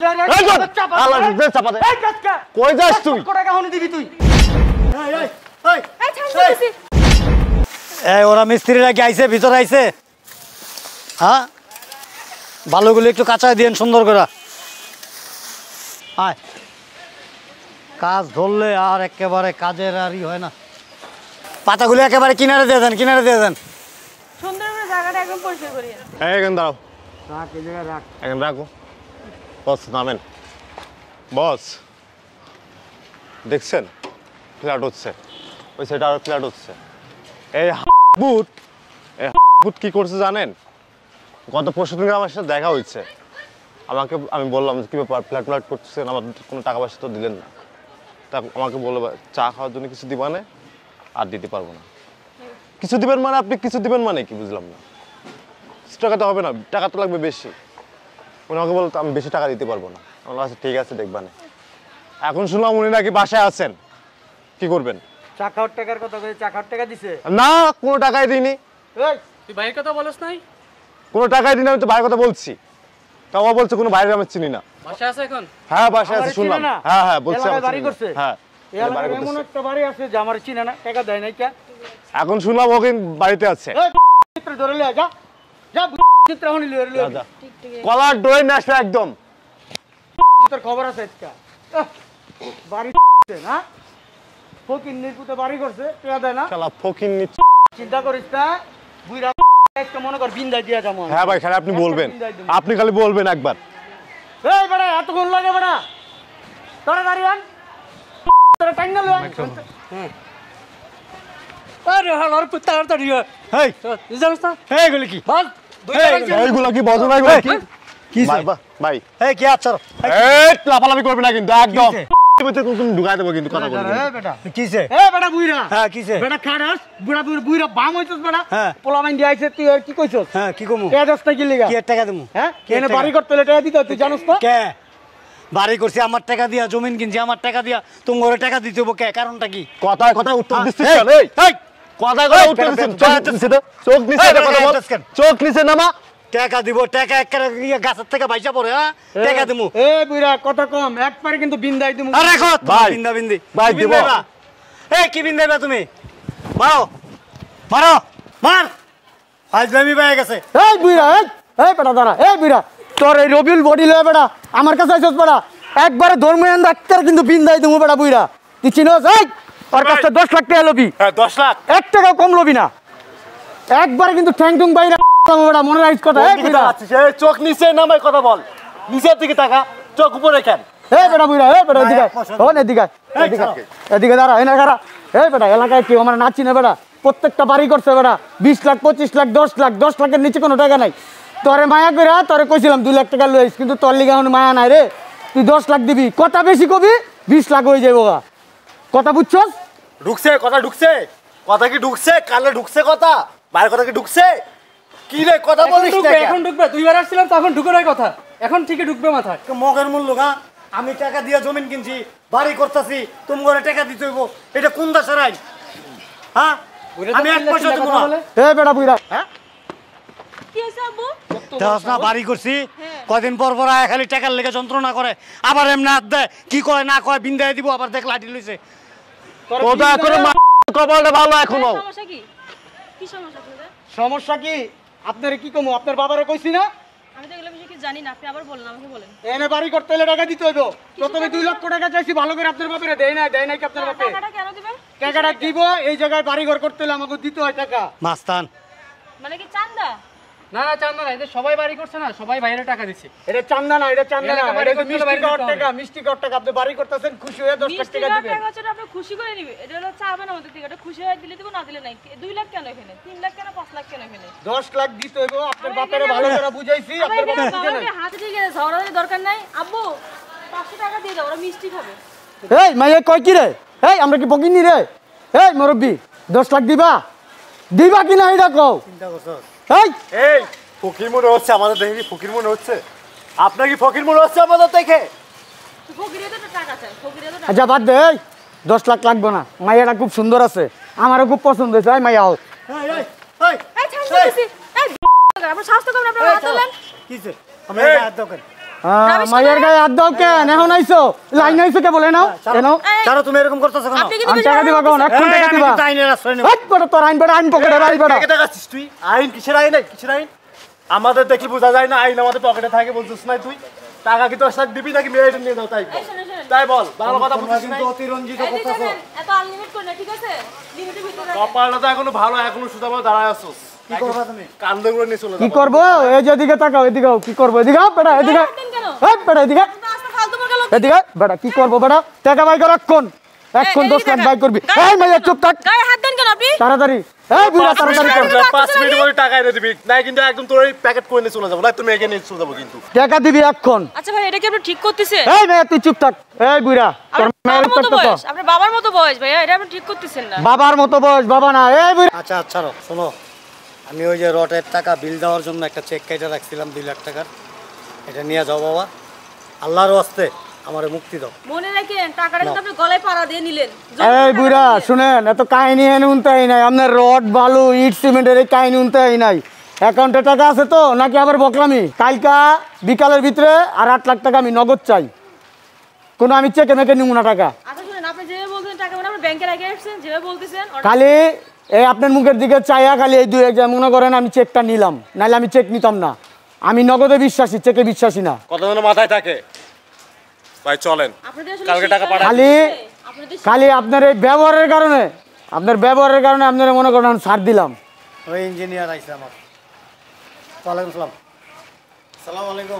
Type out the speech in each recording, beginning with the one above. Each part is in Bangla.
কই যাস তুই? ওরা মিস্ত্রিরা কি আইছে, ভিতরে আইছে? হ্যাঁ, বালুগুলো একটু কাঁচায় দিয়েন সুন্দর করে। আয়, কাজ ধরলে আর একেবারে কাজের আর হয় না। পাতাগুলো একেবারে কিনারে দিয়ে দেন, কিনারে দিয়ে দেন। সুন্দর করে জায়গাটা একদম পরিষ্কার করিয়ে। এখানে দাঁড়াও, এখানে রাখো। বস নামেন। বস দেখছেন ফ্ল্যাট হচ্ছে, ওই সাইডে আরো ফ্ল্যাট হচ্ছে। এই বুট কি করছে জানেন? গত পরশু দিন আমার সাথে দেখা হয়েছে। আমি বললাম কি ব্যাপার, ফ্ল্যাট করতেছেন, আমার কোনো টাকা পয়সা তো দিলেন না। তা আমাকে বললো চা খাওয়ার জন্য কিছু দিবা না, আর দিতে পারবো না। কিছু দিবেন মানে আপনি কিছু দিবেন মানে কি বুঝলাম না। টাকা তো হবে না, টাকা তো লাগবে বেশি। উনি আমাকে বলতো আমি বেশি টাকা দিতে পারবো না। আমার কাছে ঠিক আছে দেখবা না। এখন শুনলাম উনি নাকি বাসায় আছেন, কি করবেন? চা খাওয়ার টাকার কথা বলে, চা খাওয়ার টাকা দিছে না? কোনো টাকাই দিইনি। তুই ভাইয়ের কথা বলছ নাই? কোনো টাকাই দিইনি, আমি তো ভাইয়ের কথা বলছি। তাও বলছে কোনো বাইরে আমি চিনি না। বাসায় আছে এখন? হ্যাঁ বাসায় আছে শুনলাম। হ্যাঁ হ্যাঁ বলছে বাড়ি করছে। হ্যাঁ এমন একটা বাড়ি আছে যে আমার চিনে না, টাকা দেয় নাই কে? এখন শুনলাম ওকে বাড়িতে আছে। ধরে লিয়া যা, যা চিত্র হনি লিয়া লিয়া। কলার ডোরে নাসবে একদম। তোর খবর আছে আজকে বাড়ি না? ফকির নিপুতে বাড়ি করছে, টাকা দেয় না। শালা ফকির নি। চিন্তা করিস না, বুইরা একটা মনে কর বিন্দাই দিয়া যাবো। হ্যাঁ ভাই খালি আপনি বলবেন, আপনি খালি বলবেন একবার। এই বেটা এতক্ষণ লাগে বেটা, তোরা দাঁড়িয়ে আন, তোরা টাইনা লয়। আরে হালার পুত্র তাড়াতাড়ি এই জানিস না এইগুলো কি বল? এইগুলো কি বজো না? এগুলো কি কি ভাই? এই কি আচ্ছা এই লাফালাফি করবে না কিন্তু একদম। ঢুকাই দেবো কিন্তু কথা বলবি। এই বেটা কিছে? এই বেটা বুইরা। হ্যাঁ কিছে? বেটা খাড়াস বুড়া বুইরা বাম হইছস বেটা। পোলা মাইন দি আইছে, তুই কি কইছস? হ্যাঁ কি কমু? কে দস্তা কি লাগা? কি টাকা দেমু? হ্যাঁ কেনে বাড়ি করতে হলে টাকা দিতে তুই জানোস তো? কে বাড়ি করছি আমার টাকা দিয়া, জমিন কিনছি আমার টাকা দিয়া, তুমি ওরে টাকা দিতে হবো কে? কারণটা কি? কথায় কথায় উত্তর দিছিস কেন? এই কথায় কথায় উত্তর দিছিস, চোখ নিচে কথা বল, চোখ নিচে নামা। টাকা দিব, টাকা একবারে গাছের থেকে বাইচা পড়ে। হ্যাঁ টাকা দিমু। এ বুইরা কথা কম, একবারে কিন্তু বিন্দাই দিমু। আরে রাখো বিন্দা বিন্দি ভাই দিব। এই কি বিন্দাইবা তুমি? মারো মারো মার, ফাজলামি পায় গেছে। এই বুইরা এই বেটা দাঁড়া। এই বুইরা তোর এই রবিউল বডি লয় বেটা আমার কাছে আইছস বেটা, একবারে ধর্মীয় ডাক্তার কিন্তু বিন্দাই দিমু বেটা। বুইরা তুই চিনোস? এই ওর কাছে 10 লাখ টাকা লবি। হ্যাঁ 10 লাখ, 1 টাকা কম লবি না। একবারে কিন্তু ঠ্যাং ঠুং বাইরা বেটা, মনে রাখিস কথা। এই বুইরা এই চোখ নিচে নামাই কথা বল, নিচের দিকে তাকা, চোখ উপরে কেন? এই বেটা বুইরা এই বেটা এদিকে শোন, এদিকে এদিকে দাঁড়া, এনে দাঁড়া। এই বেটা এলাকায় কেউ আমার নাচি না বেটা, প্রত্যেকটা বাড়ি করছে বেটা 20 লাখ 25 লাখ 10 লাখ, 10 লাখের নিচে কোনো টাকা নাই। তোরে মায়া করে তোরে কইছিলাম 2 লাখ টাকা লইস, কিন্তু তোর লিগে এখন মায়া নাই রে। তুই 10 লাখ দিবি, কথা বেশি কবি 20 লাখ হয়ে যাবো। কথা বুঝছস? ঢুকছে কথা, ঢুকছে কথা, কি ঢুকছে কালে ঢুকছে কথা, বাইরের কথা কি ঢুকছে? কি রে কথা বলিস না? এখন ঢুকবে, দুইবার আসছিলাম তখন ঢুকে নাই কথা, এখন ঠিকই ঢুকবে মাথায়। মগের মূল্য না, আমি টাকা দিয়ে জমিন কিনছি, বাড়ি করতেছি, তুমি করে টাকা দিতে হইব, এটা কোন দেশের আইন? হ্যাঁ আমি 1 পয়সা দেব না। এই বেটা বুইরা কি হইছে আব্বু? দাস না বাড়ি করছি, কয়দিন পর পর আয় খালি টাকার লেগে যন্ত্রণা করে, আবার এমনি হাত দেয়, কি কয় না কয় বিন্দায় দিব, আবার দেখ লাঠি লইছে। কথা করে কপালটা ভালো এখনো। সমস্যা কি? কি সমস্যা আপনাদের? সমস্যা কি আপনারে কি কমু? আপনার বাবারে কইছি না? আমি তো এগুলো বিষয় কি জানি না, আপনি আবার বলেন, আমাকে বলেন। এনে বাড়ি করতে হলে টাকা দিতে হইব। প্রথমে 2 লক্ষ টাকা চাইছি, ভালো করে আপনার বাবারে দেয় না কি আপনার বাপে? টাকাটা কেন দিবেন? টাকাটা দিব, এই জায়গায় বাড়ি ঘর করতে হলে আমাকে দিতে হয় টাকা। মাস্তান মানে কি চান্দা? না না চান্দা না, এটা সবাই বাড়ি করছে না, সবাই বাইরে টাকা দিচ্ছে। এটা চান্দা না, এটা চান্দা না, এটা তো মিষ্টি কর টাকা, মিষ্টি কর টাকা। আপনি বাড়ি করতেছেন, খুশি হয়ে 10 লাখ টাকা দিবেন। টাকা হচ্ছে আপনি খুশি করে নিবে, এটা হলো চাবেন আমাদের থেকে, এটা খুশি হয়ে দিলে দিব, না দিলে নাই। 2 লাখ কেন এখানে? 3 লাখ কেন? 5 লাখ কেন এখানে? 10 লাখ দিতে হইব। আপনার বাপেরে ভালো করে বুঝাইছি, আপনার বাবা বুঝে নাই। হাতে ঠিক আছে, ঝগড়ার দরকার নাই। আব্বু 500 টাকা দিয়ে দাও, ওরা মিষ্টি খাবে। এই মাইয়া কয় কি রে? এই আমরা কি বকিনি রে? এই মুরব্বি 10 লাখ দিবা কি না এটা কও? চিন্তা করছস? এই ফকির মনে হচ্ছে আমাদের দেখে, কি ফকির মনে হচ্ছে? আপনার কি ফকির মনে হচ্ছে আমাদের দেখে? ফকিরে তো টাকা চাই, ফকিরে তো টাকা। আচ্ছা বাদ দে, এই 10 লাখ লাগবে না, মাইয়াটা খুব সুন্দর আছে, আমারও খুব পছন্দ হয়েছে। এই মাইয়া এই এই এই ছাড় দিছি। এই আপনি স্বাস্থ্য কম, আপনি হাত তোলেন। কিছে? আমি হাত দোকান মায়ের গায়ে হাত দাও কেন এখন আইছো লাইন আইছো কে বলে নাও কেন ছাড়ো তুমি এরকম করতেছো কেন আমি টাকা দিবা কোন এখন টাকা দিবা আইনের আশ্রয় নেব হাত বড় তোর আইন বড় আইন পকেটে রাই বড় টাকা দিস তুই আইন কিসের আইন কিসের আইন আমাদের দেখি বোঝা যায় না আইন আমাদের পকেটে থাকে বলছিস না তুই টাকা কি তোর সাথে দিবি নাকি মেয়েটা নিয়ে যাও তাই তাই বল ভালো কথা বলছিস না অতিরঞ্জিত করতেছো এত আনলিমিট করে না ঠিক আছে লিমিটের ভিতরে কপালটা তো এখনো ভালো এখনো সুদামা দাঁড়ায় আছিস কি করবা তুমি কান্দে করে নিয়ে চলে কি করব এই যে এদিকে তাকাও এদিকে কি করব এদিকে বেটা এদিকে হাত বেটা এদিকে আস্তে ফালতু বলকে লোক এদিকে বেটা কি করব বেটা টাকা বাই কর এখন 10 লাখ বাই করবি এই মাইয়া চুপ থাক গায়ে হাত দেন কেন আপনি তাড়াতাড়ি এই বুড়া তাড়াতাড়ি কর 5 মিনিট পরে টাকা এনে দিবি নাই কিন্তু একদম তোর এই প্যাকেট করে নিয়ে চলে যাবো না তুমি এখানে নিয়ে চলে যাবো কিন্তু টাকা দিবি এখন আচ্ছা ভাই এটা কি আপনি ঠিক করতেছেন এই মেয়ে তুই চুপ থাক এই বুড়া তোর মায়ের মতো তো বয়স আপনার বাবার মতো বয়স ভাইয়া এটা আপনি ঠিক করতেছেন না বাবার মতো বয়স বাবা না এই বুড়া আচ্ছা ছাড়ো শোনো আমি ওই যে রটের টাকা বিল দেওয়ার জন্য একটা চেক কেটে রাখছিলাম 2 লাখ টাকার এটা নিয়ে যাও বাবা আল্লাহর ওয়াস্তে আমারে মুক্তি দাও মনে রাখেন টাকাটা কিন্তু আপনি গলায় পাড়া দিয়ে নিলেন এই বুড়া শুনেন এত কাহিনী এনে উনতাই নাই আপনার রড বালু ইট সিমেন্টের এই কাহিনী উনতাই নাই অ্যাকাউন্টে টাকা আছে তো নাকি আবার বকলামি কালকা বিকালের ভিতরে আর 8 লাখ টাকা আমি নগদ চাই কোনো আমি চেকে মেকে নিব না টাকা আচ্ছা শুনেন আপনি যেভাবে বলছেন টাকা মানে আপনি ব্যাংকে রেখে আসছেন যেভাবে বলতেছেন খালি এই আপনার মুখের দিকে চাইয়া খালি এই 2-1 মনে করেন আমি চেকটা নিলাম নাহলে আমি চেক নিতাম না আমি নগদে বিশ্বাসী চেকে বিশ্বাসী না কত যেন মাথায় থাকে ভাই চলেন আপনাদের আসলে কালকে টাকা পাঠান খালি আপনাদের খালি আপনার এই ব্যবহারের কারণে আপনারা মনে করেন আমি ছাড় দিলাম ওই ইঞ্জিনিয়ার আইছে আমার ওয়ালাইকুম সালাম সালাম আলাইকুম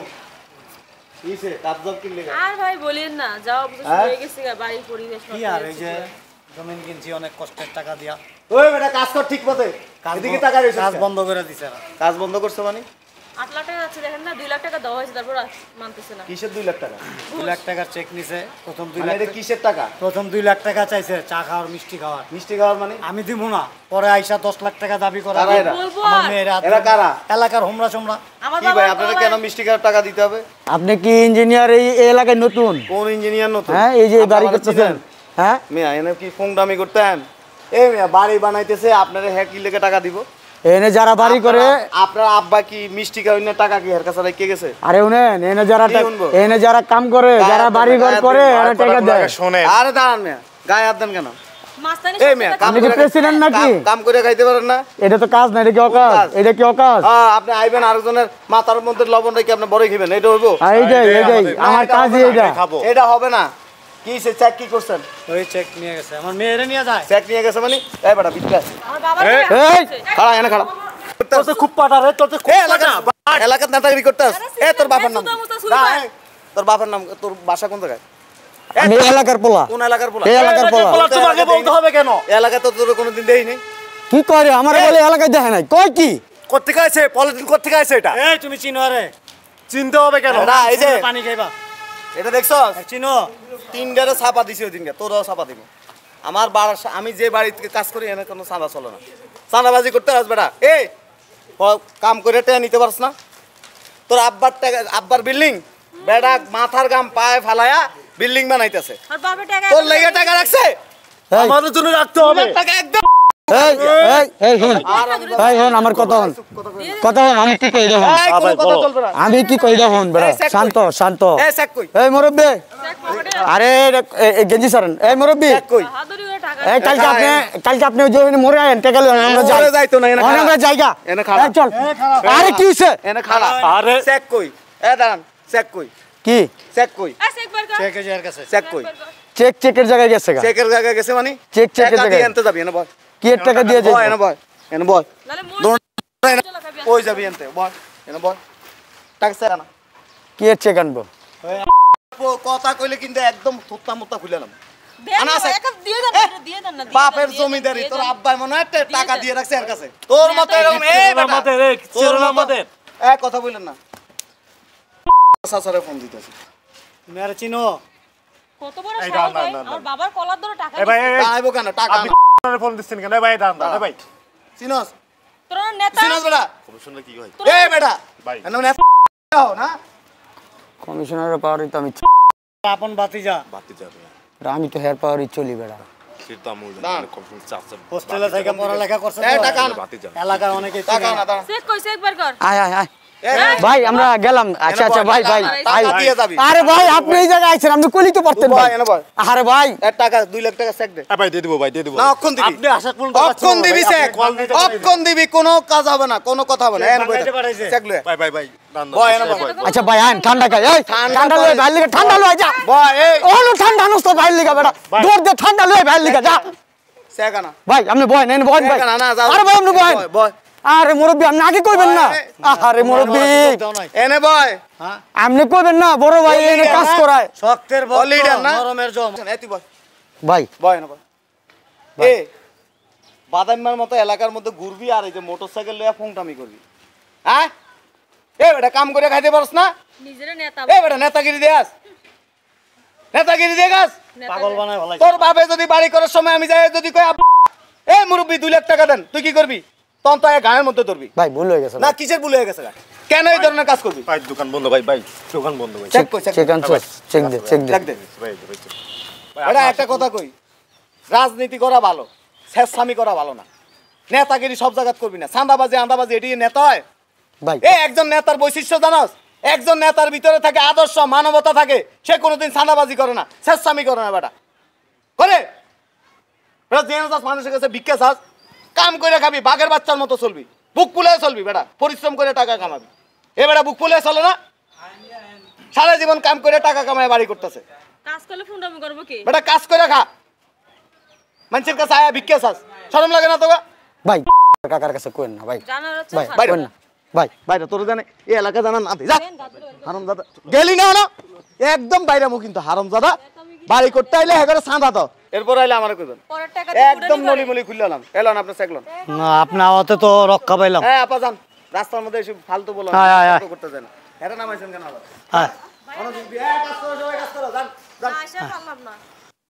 কিসে কাজব কি লাগা আর ভাই বলেন না যাও বুঝে হয়ে গেছে বাড়ি পরিবেশ কি আর এই যে জমিন কিনছি অনেক কষ্টের টাকা দিয়া ওই বেটা কাজ কর ঠিক মতে এদিকে টাকা রইছে কাজ বন্ধ করে দিছে কাজ বন্ধ করছে মানে 8 লাখ টাকা আছে দেখেন না 2 লাখ টাকা দেওয়া হয়েছে তারপর মানতেছে না কিসের 2 লাখ টাকা 2 লাখ টাকার চেক নিছে প্রথম 2 মানে লাখ এটা কিসের টাকা প্রথম 2 লাখ টাকা চাইছে চা খাওয়ার মিষ্টি খাওয়ার মিষ্টি খাওয়ার মানে আমি দিব না পরে আইসা 10 লাখ টাকা দাবি করা কারা এরা? বলবো আমার আর। মেয়েরা এরা কারা? এলাকার হোমরা চোমরা আমার কি ভাই আপনাদের কেন মিষ্টি খাওয়ার টাকা দিতে হবে আপনি কি ইঞ্জিনিয়ার এই এলাকায় নতুন কোন ইঞ্জিনিয়ার নতুন হ্যাঁ এই যে বাড়ি করতেছেন হ্যাঁ মিয়া এনে কি ফোন দামি করতেন এই মিয়া বাড়ি বানাইতেছে আপনারা হ্যাঁ কি লেগে টাকা দিব এনে যারা বাড়ি করে আপনার আব্বা কি মিষ্টি খাওয়ার টাকা কি এর কাছে রেখে গেছে আরে উনেন কি শুনবো? এনে যারা কাম করে যারা বাড়ি ঘর করে এরা টাকা দেয় আরে দাঁড়ান মিয়া গায়ে হাত দেন কেন মাস্তানি এই মিয়া কাম আপনি কি করে প্রেসিডেন্ট নাকি কাম করে খাইতে পারেন না এটা তো কাজ না এটা কি অকাজ কাজ? এটা কি অকাজ হ্যাঁ আপনি আইবেন আরেকজনের মাথার মধ্যে লবণ রেখে আপনি বড় খাবেন এটা হইবো এইটাই না, আমার এটা কাজই হবে না, এটা এটা হবে না কি সে চেক কি করছেন ওই চেক নিয়ে গেছে আমার মেয়েরে নিয়ে যায় চেক নিয়ে গেছে মানে এই বেটা বিশ্বাস আমার বাবা এই খাড়া এনে খাড়া তোর তো খুব পাটা রে তোর তো খুব এলাকার নেতাগিরি করতেছ এ তোর বাবার নাম সুতা মুতা না, সুতা। এ, তোর বাবার নাম তোর বাসা কোন জায়গায় আমি এই এলাকার পোলা কোন এলাকার পোলা এই এলাকার পোলা তোমাকে বলতে হবে কেন এলাকায় তো তোর কোনোদিন দেই নাই কি করে আমার বলে এলাকায় দেখে নাই কই কি কোত্থেকে আছে পলিথিন কোত্থেকে আছে এটা এই তুমি চিনো রে চিনতে হবে কেন না এই যে পানি খাইবা এটা দেখছো চিনো তিনটারে ছাপা দিছি ওই দিনকে তোরও ছাপা দিব আমার আমি যে বাড়িতে কাজ করি এনে কোনো চাঁদা চলে না চাঁদাবাজি করতে আসবে বেটা এই কাম করে টেয়া নিতে পারছ না তোর আব্বার বিল্ডিং বেটা মাথার গাম পায়ে ফালায়া বিল্ডিং বানাইতেছে আর বাবা টাকা তোর লেগে টাকা রাখছে আমাদের জন্য রাখতে হবে টাকা একদম এই হন আমার কথা হন আমি কি কই দেখুন এই, কোনো কথা চলবে না। আমি কি কই দেখুন বেড়া এই, চেক শান্ত শান্ত এই, চেক কই? এই মুরব্বি আরে এই গেঞ্জি সারেন এই মুরব্বি চেক কই? হাতুড়ি করে টাকা এই কালকে আপনি ওই যে মরে আয়েন টাকা লন আমরা যাই মরে যাইতো না, এনে খাড়া। আমরা জায়গা এনে খাড়া। এই চল আরে কি হইছে এনে খাড়া আরে চেক কই দাঁড়ান চেক কই কি চেক কই এসে একবার কর চেক এর যার কাছে চেক কই চেকের জায়গায় গেছে গা চেকের জায়গায় গেছে মানে চেকের টাকা দিয়ে জায়গায় আনতে যাবি এনে বয় কি এর টাকা দিয়ে বয় যাই এনে বয় এনে বয় নালে মোর দৌড় এনে চলা খাবি ওই যাবি আনতে বয় এনে বয় টাকা চাই না কি এর চেক আনবো কথা কইলে কিন্তু একদম থুত্তা মুত্তা খুলেলাম দেন আনা আছে। এক দিয়ে দেন এটা দিয়ে দেন না দিয়ে বাপের দেন, জমিদারি দিয়ে তোর দেন। আব্বাই মনে হয় টাকা দেন। দিয়ে রাখছে এর কাছে তোর মতো এরকম এই বেটা তোর মতো এক কথা বললেন না সাসারে ফোন দিতেছি তুমি আর চিনো কত বড় সাহস ভাই আমার বাবার কলার ধরে টাকা আইবো কেন টাকা ফোন দিচ্ছেন কেন ভাই দাঁড়ান দাঁড়ান ভাই চিনস তোর নেতা চিনস বেটা কমিশনার কি হয় এই বেটা ভাই। এনে মানে না কমিশনারের পাওয়ারই তো আমি আপন বাতিজা বাতি যাবে আমি তো হেয়ার পাওয়ারই চলি বেড়া সেটা আমল দাঁড়ান। কমিশনার চাচা হোস্টেলে থেকে পড়ালেখা করছে এই তো? টাকা না বাতি যাবে এলাকার অনেকে টাকা না দাঁড়া চেক কই চেক বার কর আয় আয় আয় ভাই আমরা গেলাম আচ্ছা আচ্ছা ভাই ভাই টাকা দিয়ে যাবি আরে ভাই আপনি এই জায়গায় আইছেন আপনি কইলি তো পারতেন ভাই আরে ভাই টাকা 2 লাখ টাকা চেক দে ভাই দিয়ে দেবো ভাই দিয়ে দেবো না অক্ষণ দিবি আপনি আশা করুন অক্ষণ দিবি চেক অক্ষণ দিবি কোনো কাজ হবে না কোনো কথা হবে না চেক লয়ে ভাই ভাই ভাই দান দাও বয় এনে বয় আচ্ছা ভাই আইন ঠান্ডা খাই এই ঠান্ডা লই ভাই লিগা ঠান্ডা লই যা বয় এই ওনো ঠান্ডা নষ্ট ভাই লিগা বেটা দৌড় দে ঠান্ডা লই ভাই লিগা যা চেক আনা ভাই আপনি বয় নেন বয় ভাই না না যাও আরে ভাই আপনি বয় বয় আরে মুরব্বি আপনি আগে কইবেন না আরে মুরব্বি এনে বয় আপনি কইবেন না বড় ভাই এনে কাজ করায় শক্তের লিডার না নরমের জম এতি বয় ভাই বয় এনে বয় এ বাদামমার মতো এলাকার মধ্যে ঘুরবি আর এই যে মোটরসাইকেল লইয়া ফোংটামি করবি হ্যাঁ এ বেটা কাম করে খাইতে পারছ না নিজের নেতা এ বেটা নেতাগিরি দেয়াস নেতাগিরি দেগাস পাগল বানায় ভালো তোর বাপে যদি বাড়ি করার সময় আমি যাই যদি কই এই মুরব্বি 2 লাখ টাকা দেন তুই কি করবি তখন তো গায়ের মধ্যে ধরবি ভাই ভুল হয়ে গেছে না কিসের ভুল হয়ে গেছে কেন এই ধরনের কাজ করবি ভাই দোকান বন্ধ ভাই ভাই দোকান বন্ধ ভাই চেক কই চেক চেক আনছো চেক দে চেক দে চেক দে ভাই ভাই এটা একটা কথা কই রাজনীতি করা ভালো শেষসামি করা ভালো না নেতাগিরি সব জায়গাত করবি না চাঁদাবাজি আন্দাবাজি এটি নেতা হয় ভাই এ একজন নেতার বৈশিষ্ট্য জানাস একজন নেতার ভিতরে থাকে আদর্শ মানবতা থাকে সে কোনোদিন চাঁদাবাজি করে না শেষসামি করে না বেটা করে মানুষের কাছে ভিক্ষা চাস কাম করে খাবি বাঘের বাচ্চার মতো চলবি বুক ফুলে চলবি বেটা পরিশ্রম করে টাকা কামাবি এ বেটা বুক ফুলে চলে না সারা জীবন কাম করে টাকা কামায় বাড়ি করতেছে কাজ করলে ফোনটা করবো কি বেটা কাজ করে খা মানুষের কাছে আয়া ভিক্ষা চাস শরম লাগে না তোকে ভাই কাকার কাছে কইন না ভাই জানার হচ্ছে ভাই বাইরে কইন না ভাই বাইরে তোর জানে এই এলাকা জানা না যা হারামজাদা গেলি না না একদম বাইরে মু কিন্তু হারামজাদা বাড়ি করতে আইলে হেগারে চাঁদা দাও এরপর আইলে আমারে কইবেন পরের টাকা একদম নলি মলি খুললাম এলাম আপনি চেকলন না আপনি আওয়াতে তো রক্ষা পাইলাম হ্যাঁ আপা যান রাস্তার মধ্যে এসে ফালতু বলো করতে দেন এটা নামাইছেন কেন আবার হ্যাঁ মনোযোগ দিয়ে কাজ করো সবাই কাজ করো যান যান আসা পারলাম না